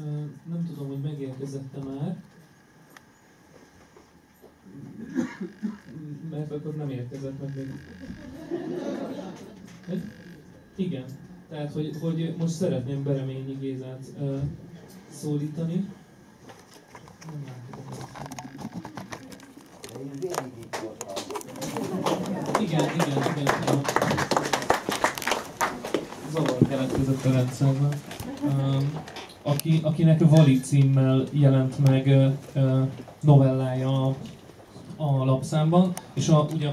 Nem tudom, hogy megérkezette már. Mert akkor nem érkezett meg még. Igen. Tehát, hogy most szeretném Bereményi Gézát szólítani. Nem látom. Igen. Zavar keletkezett a rendszerben. Akinek Vali címmel jelent meg novellája a lapszámban, és ugye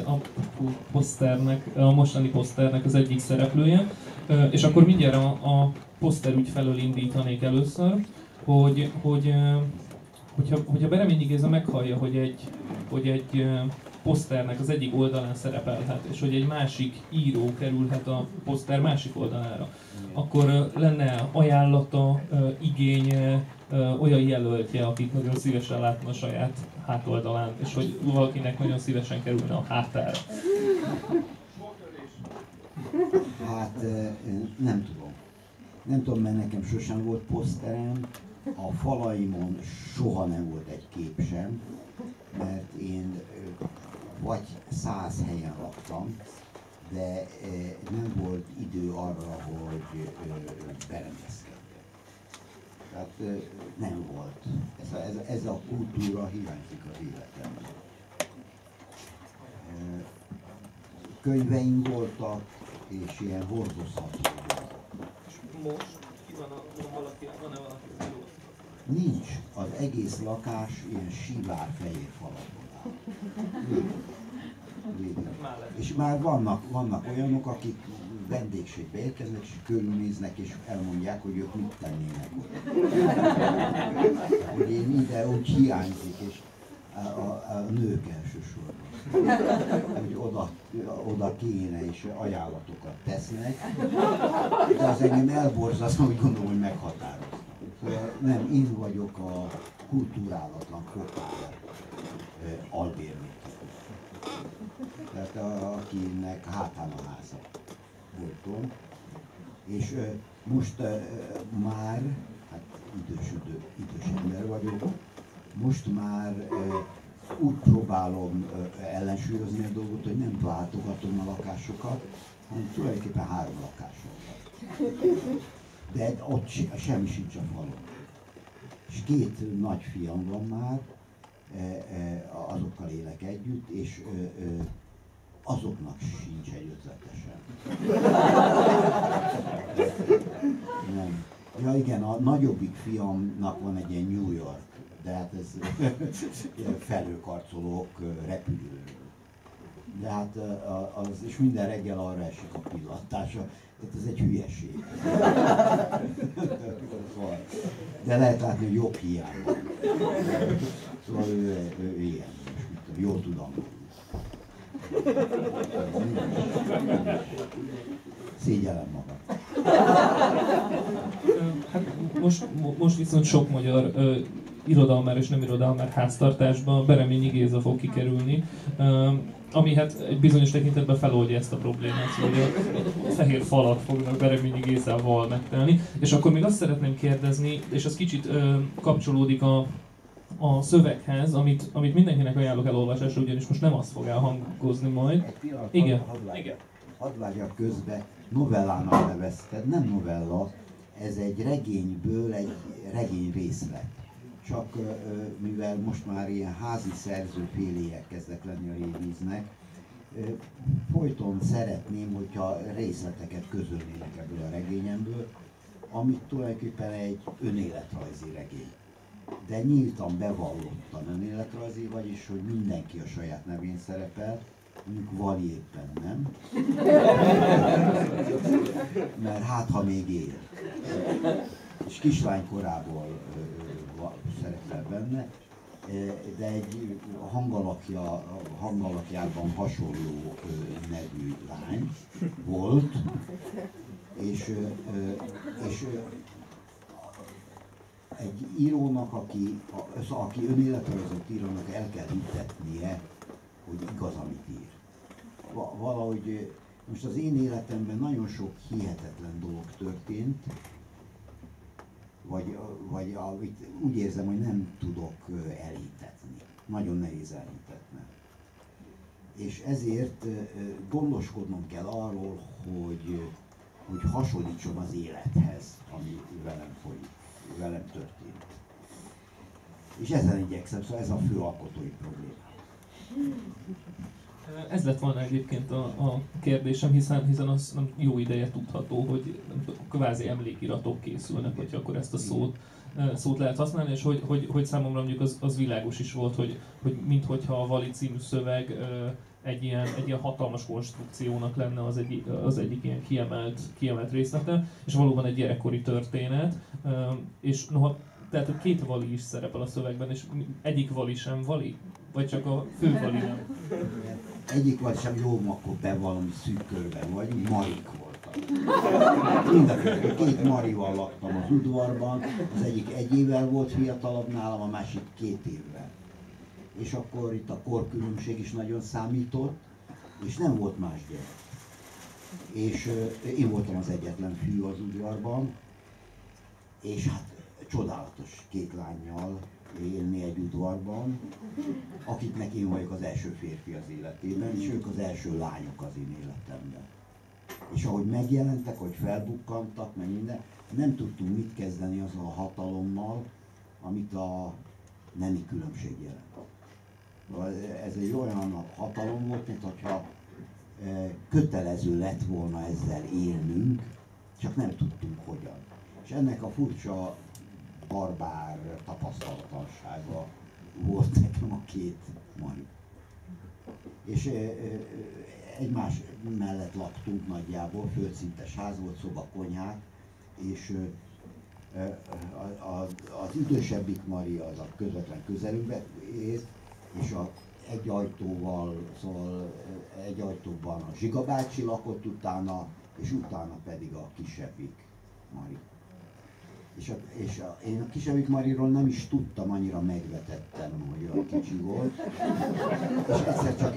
a mostani poszternek az egyik szereplője. És akkor mindjárt a poszterügy felől indítanék először, hogyha Bereményi Géza meghallja, hogy egy poszternek az egyik oldalán szerepelhet, és hogy egy másik író kerülhet a poszter másik oldalára, akkor lenne ajánlata, igénye, olyan jelöltje, akit nagyon szívesen látna a saját hátoldalán, és hogy valakinek nagyon szívesen kerülne a hátára. Hát nem tudom. Nem tudom, mert nekem sosem volt poszterem, a falaimon soha nem volt egy kép sem, mert én vagy 100 helyen laktam, de nem volt idő arra, hogy berendezkedjek. Tehát nem volt. Ez a kultúra hiányzik az életemben. Könyveim voltak, és ilyen hordozható. És most ki van van-e valaki az előtt? Nincs. Az egész lakás ilyen sivár fehér falakból áll. És már vannak olyanok, akik vendégségbe érkeznek, és körülnéznek, és elmondják, hogy ők mit tennének oda. Hogy én ide úgy hiányzik, és a nők elsősorban. Hogy oda kéne, és ajánlatokat tesznek, de az engem elborzaszt, úgy gondolom, hogy meghatároztam. Nem, én vagyok a kulturálatlan kopár albérmék. Tehát akinek hátán a háza voltam. És most már, hát idős ember vagyok, most már úgy próbálom ellensúlyozni a dolgot, hogy nem váltogatom a lakásokat, hanem tulajdonképpen 3 lakásom van. De ott semmi sincs a falon. És 2 nagyfiam van már, azokkal élek együtt, és azoknak sincs egy ötlete sem. Nem. Ja igen, a nagyobbik fiamnak van egy ilyen New York, de hát ez felhőkarcolók repülő. De hát és minden reggel arra esik a pillantása, tehát ez egy hülyeség. De lehet látni, hogy jobb hiány van. Szóval ő ilyen, most jól tudom. Szégyellem magam. Hát most viszont sok magyar irodalmár és nem irodalmár háztartásban Bereményi Géza fog kikerülni, ami hát egy bizonyos tekintetben feloldja ezt a problémát, hogy a fehér falak fognak Bereményi Gézával megtelni. És akkor még azt szeretném kérdezni, és az kicsit kapcsolódik a szöveghez, amit mindenkinek ajánlok elolvasásra, ugyanis most nem azt fog elhangozni majd. Egy pillanat, Igen. Hadd vágjak közbe, novellának nevezted, nem novella, ez egy regényből egy regény részlet. Csak mivel most már ilyen házi szerzőféléek kezdek lenni a révíznek, folyton szeretném, hogyha részleteket közölnének ebből a regényemből, amit tulajdonképpen egy önéletrajzi regény. De nyíltan bevallottan önéletrajzi, vagyis hogy mindenki a saját nevén szerepel, mondjuk Vali éppen nem, mert hát ha még él. És kislány korából szerepel benne, de egy hangalakjában hasonló nevű lány volt, és egy írónak, aki önéletrajzot írónak el kell hitetnie, hogy igaz, amit ír. Valahogy most az én életemben nagyon sok hihetetlen dolog történt, vagy úgy érzem, hogy nem tudok elhitetni. Nagyon nehéz elhitetnem. És ezért gondoskodnom kell arról, hogy hasonlítson az élethez, ami velem folyik, velem történik. És ezen igyekszem, szóval ez a fő alkotói probléma. Ez lett volna egyébként a kérdésem, hiszen az nem jó ideje tudható, hogy kvázi emlékiratok készülnek, hogyha akkor ezt a szót lehet használni, és hogy számomra mondjuk az világos is volt, hogy minthogyha a Vali című szöveg egy ilyen hatalmas konstrukciónak lenne az egyik ilyen kiemelt részlete, és valóban egy gyerekkori történet, és noha tehát hogy két Vali is szerepel a szövegben, és egyik Vali sem Vali? Vagy csak a fő Vali nem? Egyik Vali sem, jó, akkor bevallom, szűk körben vagyunk, Marik voltak. Mind a két Marival laktam az udvarban, az egyik 1 évvel volt fiatalabb nálam, a másik 2 évvel. És akkor itt a korkülönbség is nagyon számított, és nem volt más gyerek. És én voltam az egyetlen fiú az udvarban, és hát csodálatos 2 lánnyal élni egy udvarban, akiknek én vagyok az első férfi az életében, és ők az első lányok az én életemben. És ahogy megjelentek, hogy felbukkantak, meg minden, nem tudtunk mit kezdeni azzal a hatalommal, amit a nemi különbség jelent. Ez egy olyan hatalom volt, mintha kötelező lett volna ezzel élnünk, csak nem tudtunk hogyan. És ennek a furcsa barbár tapasztalatlansága volt nekem a 2 Mari. És egymás mellett laktunk nagyjából, földszintes ház volt, szoba, konyhák, és az idősebbik Mari az a közvetlen közelünkben élt, és egy ajtóval, szóval egy ajtóban a Zsiga bácsi lakott utána, és utána pedig a kisebbik Mari. Én a kisebbik Mariról nem is tudtam, annyira megvetettem, hogy olyan kicsi volt, és egyszer csak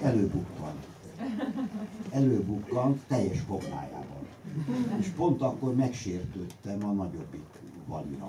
előbukkant teljes kopájával. És pont akkor megsértődtem a nagyobbik Valira.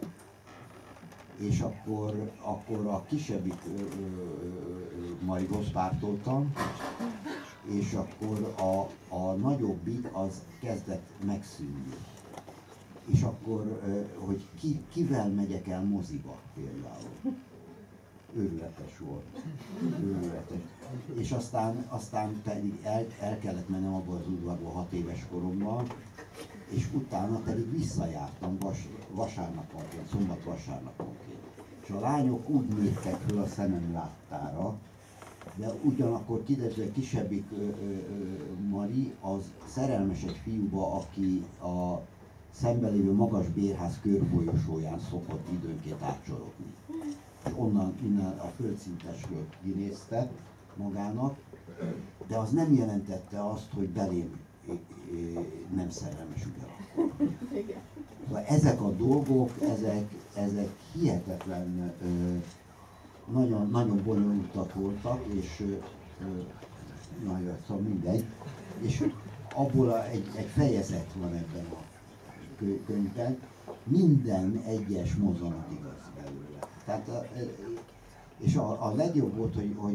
És akkor a kisebbik Marihoz pártoltam, és akkor a nagyobbik az kezdett megszűnni. És akkor, hogy kivel megyek el moziba például. Őrületes volt. Őrületes. És aztán pedig el kellett mennem abból az udvarból 6 éves koromban, és utána pedig visszajártam vasárnaponként, szombat-vasárnaponként. És a lányok úgy nőttek föl a szemem láttára, de ugyanakkor kiderült, hogy a kisebbik Mari az szerelmes egy fiúba, aki a szemben lévő magas bérház körfolyosóján szokott időnként átcsorogni. És innen a földszintesről kinézte magának, de az nem jelentette azt, hogy belém nem szerelmes ugyanakkor. Szóval ezek a dolgok, ezek hihetetlen, nagyon, nagyon bonyolultak voltak, és nagyon, szóval mindegy. És abból egy fejezet van ebben a könyvben, minden egyes mozzanat igaz belőle. Tehát, és a legjobb volt, hogy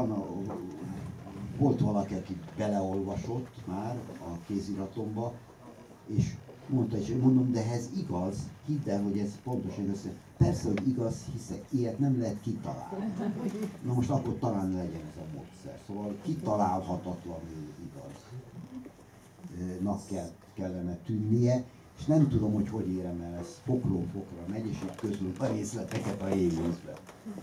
volt valaki, aki beleolvasott már a kéziratomba, és mondta, és mondom, de ez igaz, hidd el, hogy ez pontosan igaz. Persze, hogy igaz, hiszen ilyet nem lehet kitalálni. Na most akkor talán legyen ez a módszer. Szóval kitalálhatatlanul igaznak kellene tűnnie, és nem tudom, hogy érem el, ez fokról fokra megy, és itt közlünk a részleteket a élőzben.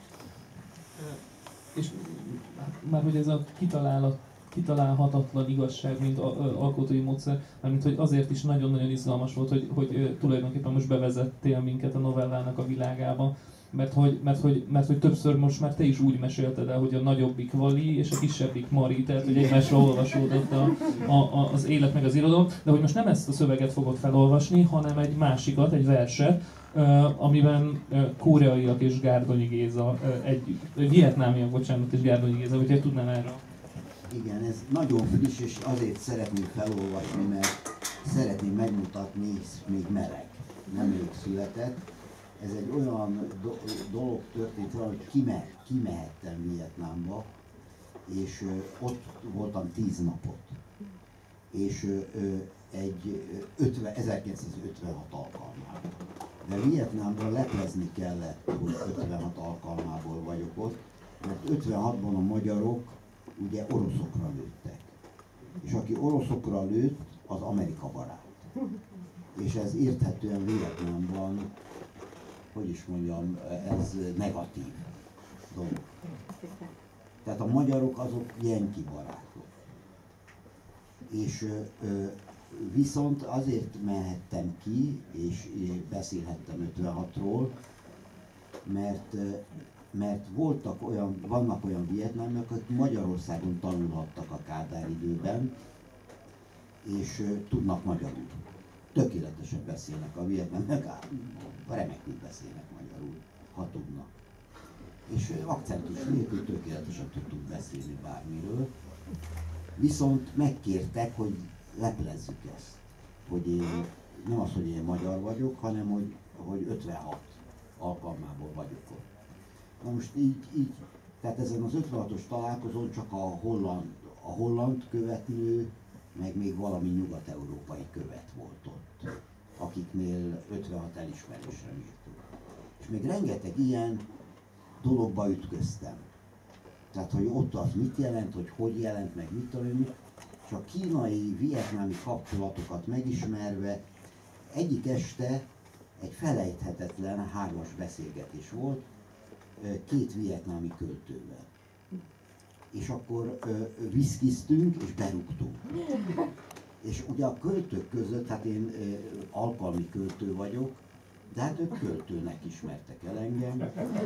És már hogy ez a kitalálhatatlan igazság, mint alkotói módszer, mármint hogy azért is nagyon-nagyon izgalmas volt, hogy tulajdonképpen most bevezettél minket a novellának a világába, mert hogy többször most már te is úgy mesélted el, hogy a nagyobbik Vali és a kisebbik Mari, tehát hogy egymásra olvasódott az élet meg az irodalom, de hogy most nem ezt a szöveget fogod felolvasni, hanem egy másikat, egy verset, amiben koreaiak és Gárdonyi Géza vietnámiak, bocsánat, és Gárdonyi Géza, hogyha tudnám erről. Igen, ez nagyon friss, és azért szeretném felolvasni, mert szeretném megmutatni, hisz még meleg. nemrég született. Ez egy olyan dolog történt, hogy kimehettem Vietnámba, és ott voltam 10 napot. És 1956 alkalmával. De Vietnámban leplezni kellett, hogy 56 alkalmából vagyok ott, mert 56-ban a magyarok ugye oroszokra lőttek. És aki oroszokra lőtt, az Amerika barát. És ez érthetően Vietnámban, hogy is mondjam, ez negatív dolog. Tehát a magyarok azok jenki barátok. És viszont azért mehettem ki, és beszélhettem 56-ról, mert vannak olyan vietnámiak, akik Magyarországon tanulhattak a Kádár időben, és tudnak magyarul. Tökéletesen beszélnek a vietnámiak, remekül beszélnek magyarul, ha tudnak. És akcentus nélkül tökéletesen tudtunk beszélni bármiről. Viszont megkértek, hogy leplezzük ezt. Hogy én, nem az, hogy én magyar vagyok, hanem hogy 56 alkalmából vagyok ott. Na most így, tehát ezen az 56-os találkozón csak a holland követnő, meg még valami nyugat-európai követ volt ott, akiknél 56 elismerésre mértünk. És még rengeteg ilyen dologba ütköztem. Tehát, hogy ott az mit jelent, hogy jelent, meg mit tudom, és a kínai-vietnámi kapcsolatokat megismerve egyik este egy felejthetetlen 3-as beszélgetés volt 2 vietnámi költővel. És akkor viszkiztünk és berúgtunk. És ugye a költők között, hát én alkalmi költő vagyok, de hát ők költőnek ismertek el engem,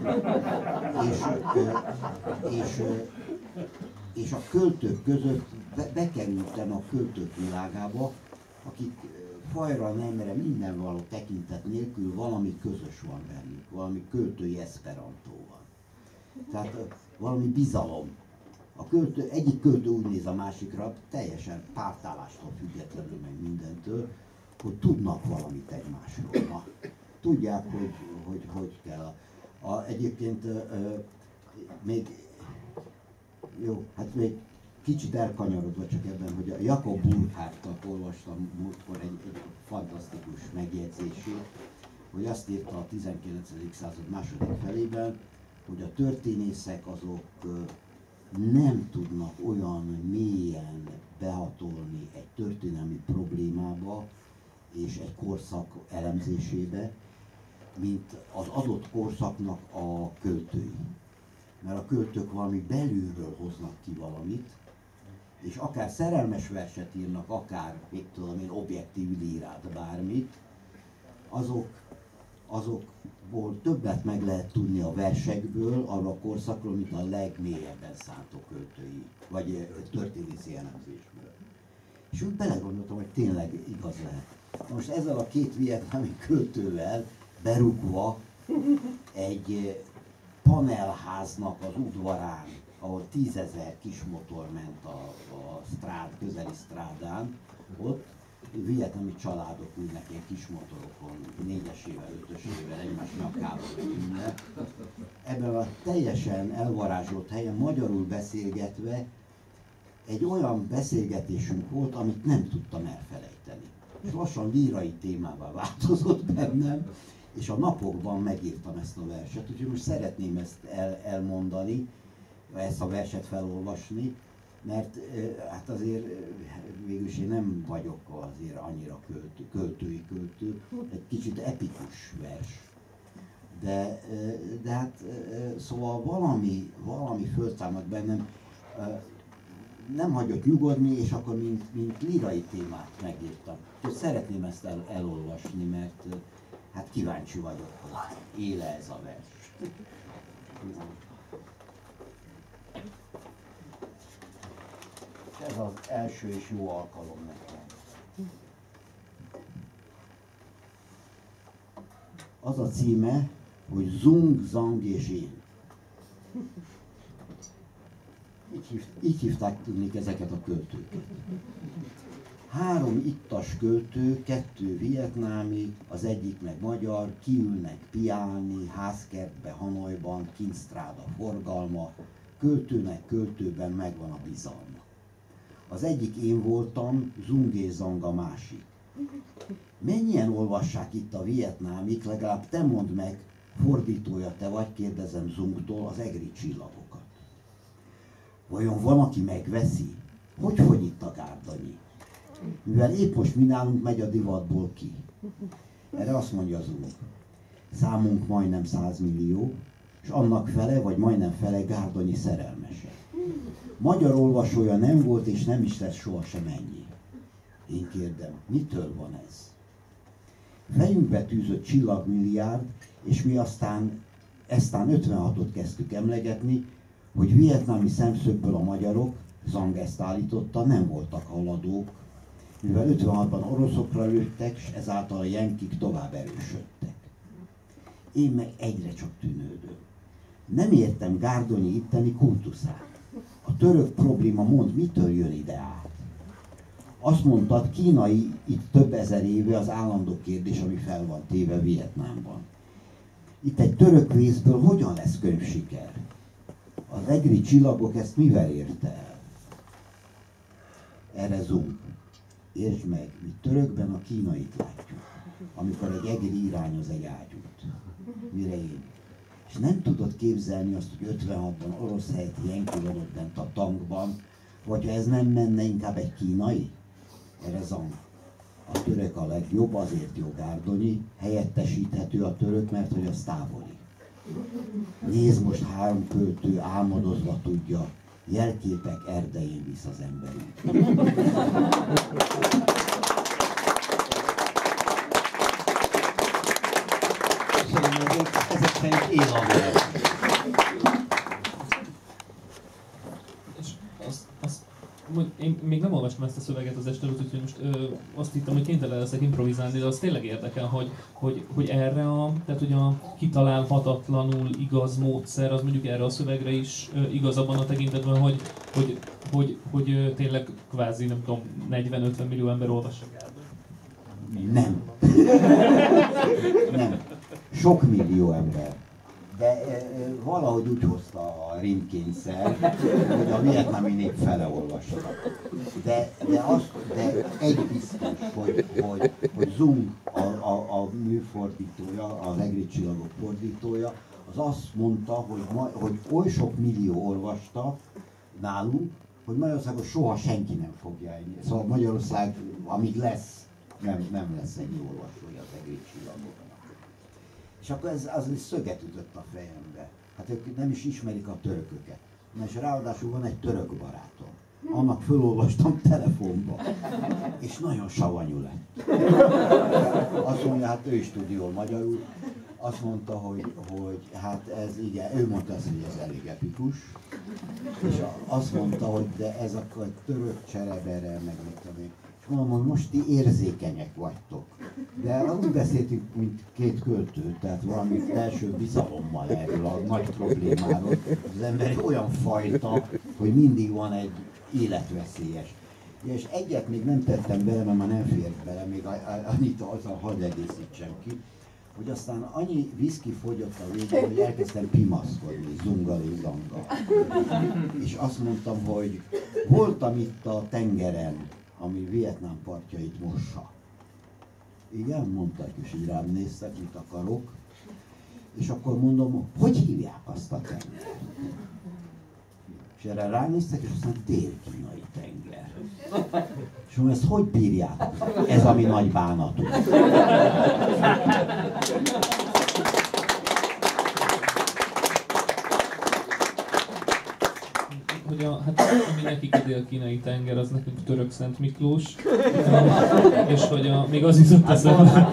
és a költők között bekerültem a költők világába, akik fajra, nemre, mindenvaló tekintet nélkül valami közös van bennük, valami költői eszperantó van. Tehát valami bizalom. Egyik költő úgy néz a másikra, teljesen pártállástól függetlenül, meg mindentől, hogy tudnak valamit egymásról. Na, tudják, hogy kell. Egyébként még, jó, hát még kicsit elkanyarodva csak ebben, hogy a Jakob Burckhardtnak olvastam múltkor egy fantasztikus megjegyzését, hogy azt írta a 19. század második felében, hogy a történészek azok nem tudnak olyan mélyen behatolni egy történelmi problémába és egy korszak elemzésébe, mint az adott korszaknak a költői. Mert a költők valami belülről hoznak ki valamit, és akár szerelmes verset írnak, akár, mit tudom én, objektív lírát, bármit, azokból többet meg lehet tudni a versekből, arra a korszakról, mint a legmélyebben szántó költői, vagy történészi elemzésből. És úgy belegondoltam, hogy tényleg igaz lehet. Most ezzel a 2 vietnámi költővel berúgva egy panelháznak az udvarán, ahol 10 000 kismotor ment a közeli strádán, ott vietnámi családok ülnek ilyen kismotorokon, 4-esével, 5-ösével egymás nyakába ülnek. Ebben a teljesen elvarázsolt helyen magyarul beszélgetve egy olyan beszélgetésünk volt, amit nem tudtam elfelejteni. És lassan lírai témává változott bennem, és a napokban megírtam ezt a verset, úgyhogy most szeretném ezt elmondani, ezt a verset felolvasni, mert hát azért végülis én nem vagyok azért annyira költő, egy kicsit epikus vers. De hát szóval valami föltámad bennem, nem hagyott nyugodni, és akkor mint lírai témát megírtam. Úgyhogy szeretném ezt elolvasni, mert hát kíváncsi vagyok, hogy éle ez a vers. Ez az első és jó alkalom nekem. Az a címe, hogy Zung, Zang és én. Így hívták tudnék ezeket a költőket. 3 ittas költő, 2 vietnámi, az egyik meg magyar, kiülnek piálni, házkertbe, Hanoiban, Kinstráda forgalma, költőnek költőben megvan a bizalma. Az egyik én voltam, Zung és Zang a másik. Mennyien olvassák itt a vietnámik, legalább te mondd meg, fordítója te vagy, kérdezem Zungtól, az egri csillagokat. Vajon van, aki megveszi? Hogy fogy itt a Gárdonyi? Mivel épp most mi nálunk megy a divatból ki. Erre azt mondja Zung, számunk majdnem 100 millió, és annak fele, vagy majdnem fele Gárdonyi szerelmese. Magyar olvasója nem volt, és nem is lesz sohasem ennyi. Én kérdem, mitől van ez? Fejünkbe tűzött csillagmilliárd, és mi aztán 56-ot kezdtük emlegetni, hogy vietnámi szemszögből a magyarok, Zang ezt állította, nem voltak haladók, mivel 56-ban oroszokra lőttek, és ezáltal a jenkik tovább erősödtek. Én meg egyre csak tűnődöm. Nem értem Gárdonyi itteni kultuszát. A török probléma mond, mitől jön ide át? Azt mondtad, kínai itt több ezer éve az állandó kérdés, ami fel van téve Vietnámban. Itt egy török vészből hogyan lesz könyvsiker? Az egri csillagok ezt mivel érte el? Erre Zung. Értsd meg, mi törökben a kínait látjuk, amikor egy egri irányoz egy ágyút. Mire én? És nem tudod képzelni azt, hogy 56-ban orosz helyett jenki van ott bent a tankban, vagy ha ez nem menne, inkább egy kínai? Erre Zang. A török a legjobb, azért jó Gárdonyi, helyettesíthető a török, mert hogy az távoli. Nézd, most 3 költő álmodozva tudja, jelképek erdején visz az emberünk. Köszönöm, ezek szerint én a vers. Én még nem olvastam ezt a szöveget az este előtt, úgyhogy most azt hittem, hogy kénytelen leszek improvizálni, de az tényleg érdekel, hogy erre tehát hogy a kitalálhatatlanul igaz módszer, az mondjuk erre a szövegre is igaz abban a tekintetben, hogy tényleg kvázi, nem tudom, 40-50 millió ember olvassa Gárdony. Nem. Nem. Sok millió ember. De valahogy úgy hozta a rímkényszer, hogy a vietnámi nép fele olvassa. De egy biztos, hogy Zung, a műfordítója, az egri csillagok fordítója, az azt mondta, hogy oly sok millió olvasta nálunk, hogy Magyarországon soha senki nem fogja ennyi. Szóval Magyarország, amíg lesz, nem lesz ennyi olvasója az egri csillagoknak. És akkor az egy szöget ütött a fejembe. Hát ők nem is ismerik a törököket. Na és ráadásul van egy török barátom. Annak fölolvastam telefonba. És nagyon savanyú lett. Azt mondja, hát ő is tud jól magyarul. Azt mondta, hogy hát ez igen, ő mondta azt, hogy ez elég epikus. És azt mondta, hogy de ez akkor egy török cserebere, meg mit tudom én. És mondom, hogy most ti érzékenyek vagytok. De úgy beszéltünk, mint 2 költő, tehát valami belső bizalommal erről a nagy problémáról. Az ember olyan fajta, hogy mindig van egy életveszélyes. És egyet még nem tettem bele, mert már nem fért bele, még annyit azzal hadd egészítsem ki, hogy aztán annyi viszki fogyott a végén, hogy elkezdtem pimaszkodni, Zunggal és Zanggal. És azt mondtam, hogy voltam itt a tengeren, ami Vietnám partjait mossa. Igen, mondták, és így rám néztek, mit akarok. És akkor mondom, hogy hívják azt a tengert? És erre ránéztek, és azt mondom, dél-kínai tenger. És mondom, ezt hogy bírjátok? Ez a mi nagy bánatunk. Hogy hát ami nekik a dél-kínai tenger, az nekünk török Szent Miklós. És hogy még az jutott eszembe,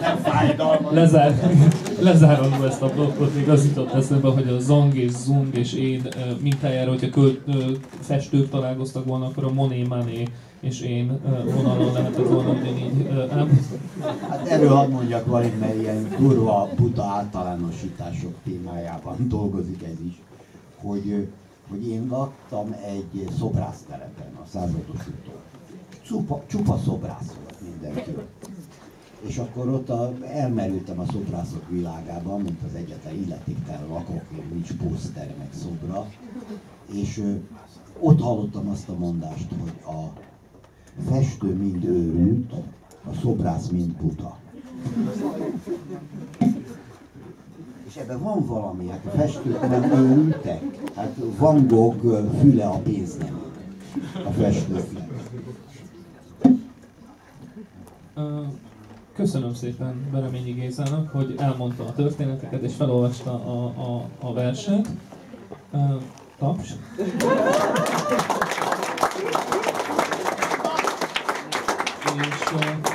lezárodva ezt a blokkot, még az jutott eszembe, hogy a Zang és Zung és én mintájára, hogyha festők találkoztak volna, akkor a Monet Mané és én vonalon lehetett volna ugyanígy Hát erről hadd mondjak valamit, mert ilyen durva, buta általánosítások témájában dolgozik ez is, hogy én laktam egy szobrásztelepen, a Százados úton. csupa szobrász volt mindenki. És akkor ott elmerültem a szobrászok világában, mint az egyetlen illetéktelen lakok, nincs poszter meg szobra. És ott hallottam azt a mondást, hogy a festő mind őrült, a szobrász mind buta. És ebben van valami, hát a festők nem őrültek. Hát Van Gogh füle a pénz nem a festőknek. Köszönöm szépen Bereményi Gézának, hogy elmondta a történeteket és felolvasta a verset. Taps. És